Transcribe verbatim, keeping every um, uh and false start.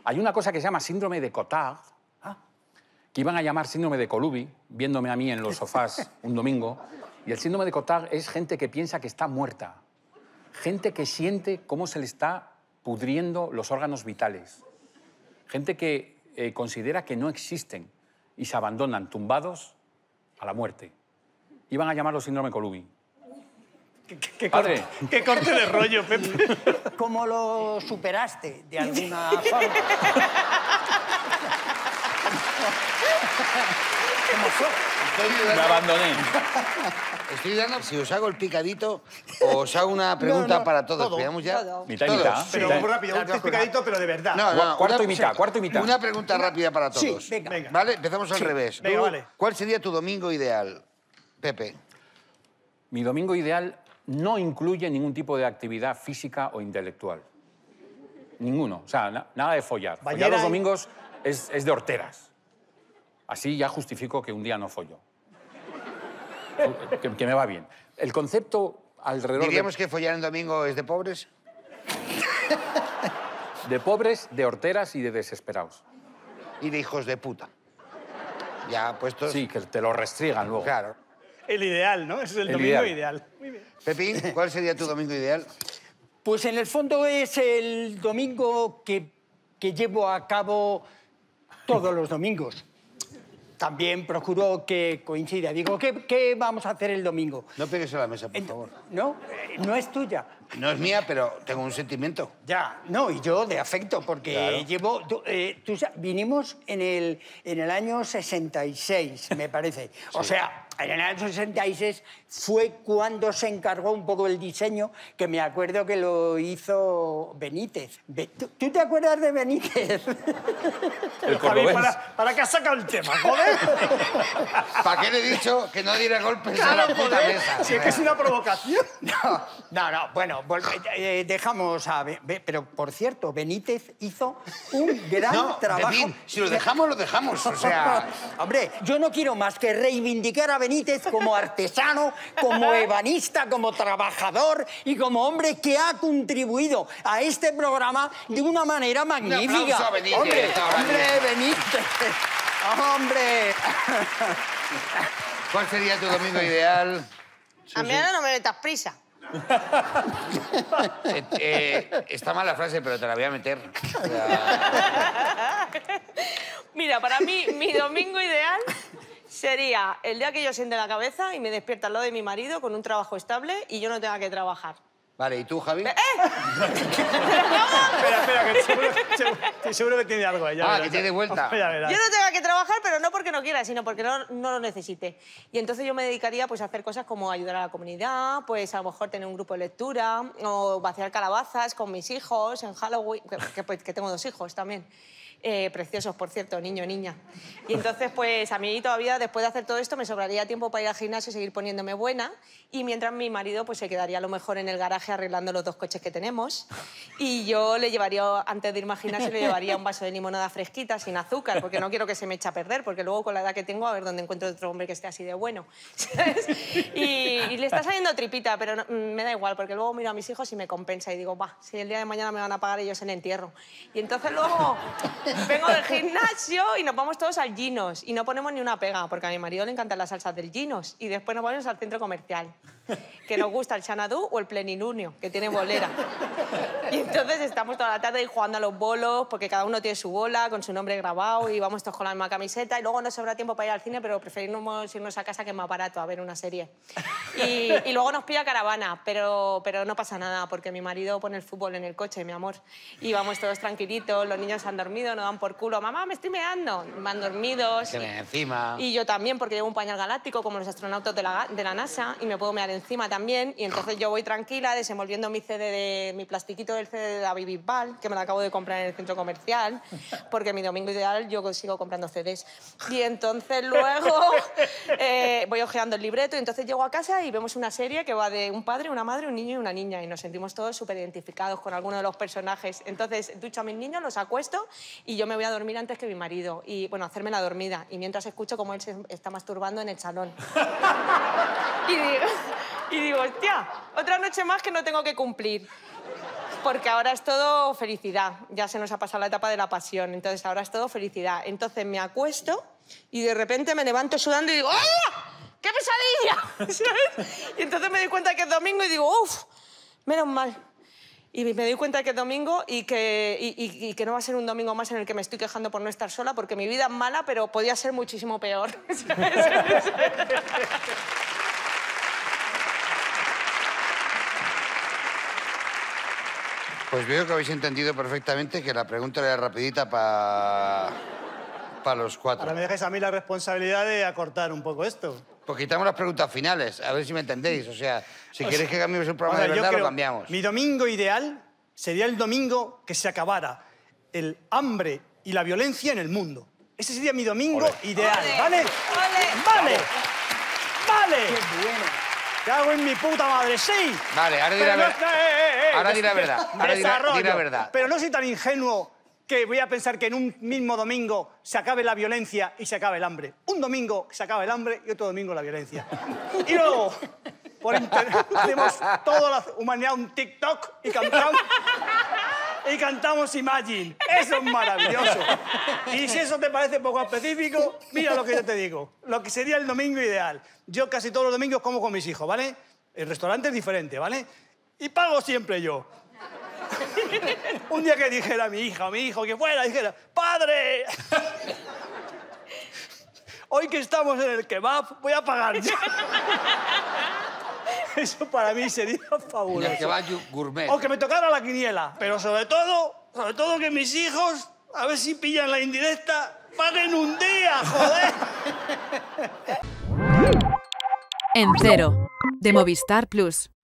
Hay una cosa que se llama síndrome de Cotard, ah. que iban a llamar síndrome de Colubi, viéndome a mí en los sofás un domingo. Y el síndrome de Cotard es gente que piensa que está muerta. Gente que siente cómo se le está pudriendo los órganos vitales. Gente que eh, considera que no existen y se abandonan tumbados a la muerte. Iban a llamarlo síndrome Colubi. ¿Qué, qué, qué, Padre. Corte, ¿Qué corte de rollo, Pepe? ¿Cómo lo superaste, de alguna forma? ¿Cómo fue? Me abandoné. Estoy dando, si os hago el picadito, os hago una pregunta No, no, para todos. todo, Veamos ya. todo. Mitad y Todos. mitad. Pero mitad. muy rápido, un picadito, pero de verdad. No, no, Cuarto una- y mitad, cuarto y mitad. Una pregunta rápida para todos. Sí, venga. Venga. ¿Vale? Empezamos al Sí. revés. Venga, Tú, vale. ¿Cuál sería tu domingo ideal, Pepe? Mi domingo ideal no incluye ningún tipo de actividad física o intelectual. Ninguno. O sea, na- nada de follar. Follar Bañera los y- domingos es, es de horteras. Así ya justifico que un día no follo. que, que me va bien. El concepto alrededor ¿Diríamos de, que follar en domingo es de pobres? de pobres, de horteras y de desesperados. Y de hijos de puta. Ya puestos... Sí, que te lo restriegan luego. Claro. El ideal, ¿no? Ese es el, El domingo ideal. ideal. Muy bien. Pepín, ¿cuál sería tu domingo ideal? Pues en el fondo es el domingo que, que llevo a cabo todos los domingos. También procuro que coincida. Digo, ¿qué, qué vamos a hacer el domingo? No pegues a la mesa, por Ent- favor. ¿No? Eh, No es tuya. No es mía, pero tengo un sentimiento. Ya, no, y yo de afecto, porque Claro. llevo... tú, eh, tú sa- vinimos en el, en el año sesenta y seis, me parece. O sea, en el año sesenta y seis fue cuando se encargó un poco el diseño, que me acuerdo que lo hizo Benítez. Be- ¿Tú, tú te acuerdas de Benítez? El Javi, cordobés. ¿para, ¿para qué has sacado el tema, joder? ¿Para qué le he dicho que no diera golpes a Claro, la puta joder. mesa? Si es que es una provocación. No, no, no, bueno, volve- eh, dejamos a... Be- Be- pero, por cierto, Benítez hizo un gran No, trabajo... Pepín, si lo dejamos, lo dejamos. O sea... Hombre, yo no quiero más que reivindicar a Benítez como artesano, como ebanista, como trabajador y como hombre que ha contribuido a este programa de una manera magnífica. aplauso a Benítez, Hombre, ahora hombre, Benítez. Hombre. ¿Cuál sería tu domingo ideal? A mí ahora no me metas prisa. Eh, eh, está mal la frase, pero te la voy a meter. O sea, Mira, para mí, mi domingo ideal sería el día que yo siente la cabeza y me despierta al lado de mi marido con un trabajo estable y yo no tenga que trabajar. vale, ¿y tú, Javi? ¡Eh! Espera, espera, que seguro, seguro, estoy seguro que tiene algo ella. Ah, que tiene vuelta. Ya verás. Yo no tenga que trabajar, pero no porque no quiera, sino porque no, no lo necesite. Y entonces yo me dedicaría pues, a hacer cosas como ayudar a la comunidad, pues a lo mejor tener un grupo de lectura o vaciar calabazas con mis hijos en Halloween, que, que, pues, que tengo dos hijos también. Eh, preciosos, por cierto, niño, niña. Y entonces, pues a mí todavía, después de hacer todo esto, me sobraría tiempo para ir al gimnasio y seguir poniéndome buena. Y mientras mi marido pues, se quedaría a lo mejor en el garaje arreglando los dos coches que tenemos. Y yo le llevaría, antes de irme al gimnasio, le llevaría un vaso de limonada fresquita, sin azúcar, porque no quiero que se me eche a perder, porque luego con la edad que tengo, a ver dónde encuentro otro hombre que esté así de bueno. ¿Sabes? Y, y le está saliendo tripita, pero no- me da igual, porque luego miro a mis hijos y me compensa y digo, va, si el día de mañana me van a pagar ellos el entierro. Y entonces luego vengo del gimnasio y nos vamos todos al Ginos y no ponemos ni una pega, porque a mi marido le encantan las salsas del Ginos y después nos vamos al centro comercial, que nos gusta el Xanadu o el Plenilunio, que tiene bolera. Y entonces estamos toda la tarde ahí jugando a los bolos, porque cada uno tiene su bola con su nombre grabado y vamos todos con la misma camiseta y luego nos sobra tiempo para ir al cine, pero preferimos irnos a casa, que es más barato, a ver una serie. Y, y luego nos pilla caravana, pero, pero no pasa nada, porque mi marido pone el fútbol en el coche, mi amor, y vamos todos tranquilitos, los niños han dormido, nos dan por culo, mamá, me estoy meando, van dormidos. Se me encima. Y yo también, porque llevo un pañal galáctico, como los astronautas de la, de la NASA, y me puedo mear encima también. Y entonces yo voy tranquila, desenvolviendo mi C D de mi plastiquito del C D de David Bisbal, que me lo acabo de comprar en el centro comercial, porque mi domingo ideal yo sigo comprando C Ds. Y entonces luego eh, voy ojeando el libreto, y entonces llego a casa y vemos una serie que va de un padre, una madre, un niño y una niña, y nos sentimos todos súper identificados con alguno de los personajes. Entonces ducho a mis niños, los acuesto, y yo me voy a dormir antes que mi marido, y bueno, hacerme la dormida, y mientras escucho cómo él se está masturbando en el salón. Y digo, y digo, hostia, otra noche más que no tengo que cumplir. Porque ahora es todo felicidad. Ya se nos ha pasado la etapa de la pasión, entonces ahora es todo felicidad. Entonces me acuesto y de repente me levanto sudando y digo ¡ah! ¡Qué pesadilla! ¿Sabes? Y entonces me doy cuenta que es domingo y digo ¡uf! Menos mal. Y me doy cuenta que es domingo y que, y, y, y que no va a ser un domingo más en el que me estoy quejando por no estar sola, porque mi vida es mala, pero podía ser muchísimo peor. ¿Sabes? Pues veo que habéis entendido perfectamente que la pregunta era rapidita para para los cuatro. Ahora me dejáis a mí la responsabilidad de acortar un poco esto. Pues quitamos las preguntas finales, a ver si me entendéis. O sea, si O queréis sea, que cambiemos el programa o sea, de yo verdad, creo- lo cambiamos. Mi domingo ideal sería el domingo que se acabara el hambre y la violencia en el mundo. Ese sería mi domingo ideal, Ole, ¿vale? ole. ¡Vale! ¡Vale! Qué bueno. ¡Cago en mi puta madre! ¡Sí! Vale, ahora di Pero la no- verdad. eh, eh, eh, Ahora des- di la verdad. Ahora di la- desarrollo. di la verdad. Pero no soy tan ingenuo que voy a pensar que en un mismo domingo se acabe la violencia y se acabe el hambre. Un domingo se acaba el hambre y otro domingo la violencia. Y luego, por internet, hacemos toda la humanidad un TikTok y cantamos, y cantamos Imagine. Eso es maravilloso. Y si eso te parece poco específico, mira lo que yo te digo. Lo que sería el domingo ideal. Yo casi todos los domingos como con mis hijos, ¿vale? El restaurante es diferente, ¿vale? Y pago siempre yo. Un día que dijera a mi hija o mi hijo que fuera, dijera, ¡padre! Hoy que estamos en el kebab, voy a pagar yo. Eso para mí sería Y el fabuloso. que va gourmet. O que me tocara la quiniela, pero sobre todo, sobre todo que mis hijos, a ver si pillan la indirecta, paguen un día, joder. En Cero, de Movistar Plus.